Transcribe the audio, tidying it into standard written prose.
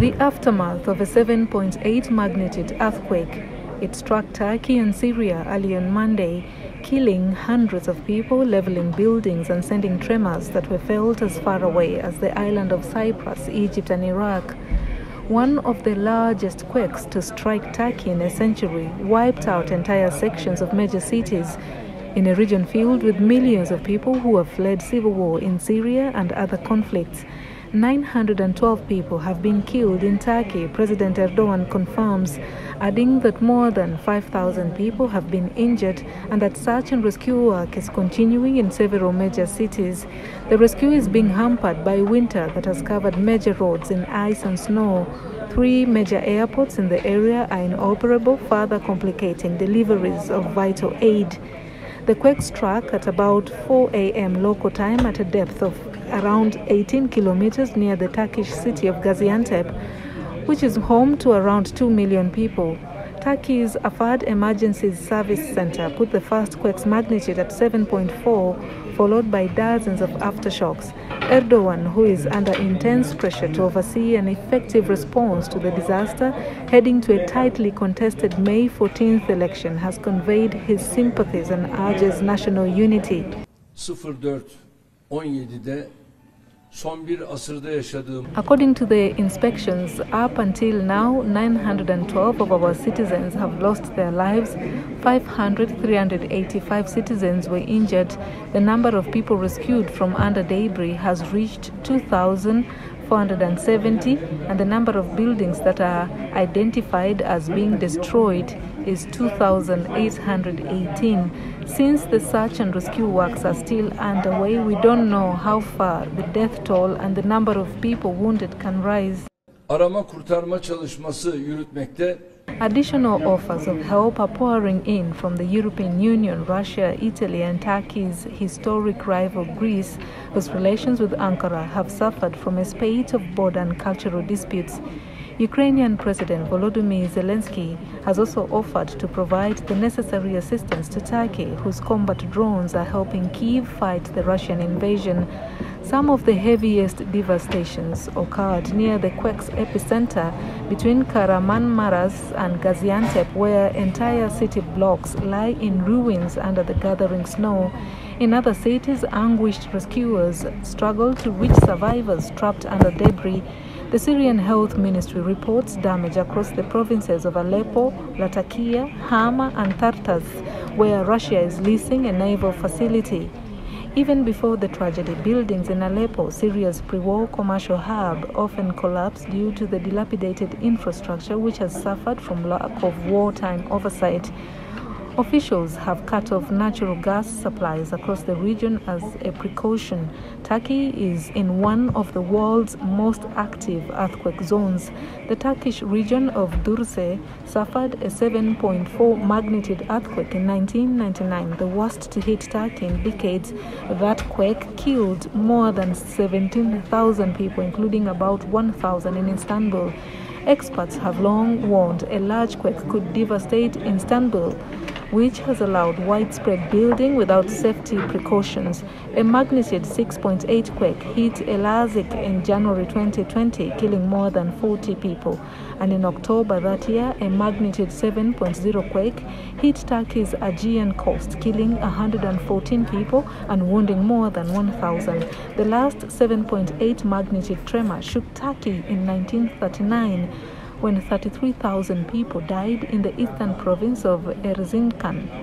The aftermath of a 7.8 magnitude earthquake. It struck Turkey and Syria early on Monday, killing hundreds of people, leveling buildings and sending tremors that were felt as far away as the island of Cyprus, Egypt and Iraq. One of the largest quakes to strike Turkey in a century wiped out entire sections of major cities in a region filled with millions of people who have fled civil war in Syria and other conflicts. 912 people have been killed in Turkey, President Erdogan confirms, adding that more than 5,000 people have been injured and that search and rescue work is continuing in several major cities. The rescue is being hampered by winter that has covered major roads in ice and snow. 3 major airports in the area are inoperable, further complicating deliveries of vital aid. The quake struck at about 4 a.m. local time at a depth of around 18 kilometers near the Turkish city of Gaziantep, which is home to around 2 million people. Turkey's Afad Emergency Service Center put the first quake's magnitude at 7.4, followed by dozens of aftershocks. Erdogan, who is under intense pressure to oversee an effective response to the disaster, heading to a tightly contested May 14th election, has conveyed his sympathies and urges national unity. 04-17'de son bir asırda yaşadığım. According to the inspections, up until now, 912 of our citizens have lost their lives. 385 citizens were injured. The number of people rescued from under debris has reached 2,470, and the number of buildings that are identified as being destroyed is 2,818. Since the search and rescue works are still underway, we don't know how far the death toll and the number of people wounded can rise. Arama kurtarma çalışması yürütmekte. Additional offers of help are pouring in from the European Union, Russia, Italy and Turkey's historic rival Greece, whose relations with Ankara have suffered from a spate of border and cultural disputes. Ukrainian President Volodymyr Zelensky has also offered to provide the necessary assistance to Turkey, whose combat drones are helping Kyiv fight the Russian invasion. Some of the heaviest devastations occurred near the quake's epicenter between Kahramanmaras and Gaziantep, where entire city blocks lie in ruins under the gathering snow. In other cities, anguished rescuers struggle to reach survivors trapped under debris. The Syrian Health Ministry reports damage across the provinces of Aleppo, Latakia, Hama and Tartus, where Russia is leasing a naval facility. Even before the tragedy, buildings in Aleppo, Syria's pre-war commercial hub, often collapsed due to the dilapidated infrastructure which has suffered from lack of wartime oversight. Officials have cut off natural gas supplies across the region as a precaution. Turkey is in one of the world's most active earthquake zones. The Turkish region of Durrës suffered a 7.4 magnitude earthquake in 1999, the worst to hit Turkey in decades. That quake killed more than 17,000 people, including about 1,000 in Istanbul. Experts have long warned a large quake could devastate Istanbul, which has allowed widespread building without safety precautions. A magnitude 6.8 quake hit Elazig in January 2020, killing more than 40 people. And in October that year, a magnitude 7.0 quake hit Turkey's Aegean coast, killing 114 people and wounding more than 1,000. The last 7.8 magnitude tremor shook Turkey in 1939, when 33,000 people died in the eastern province of Erzincan.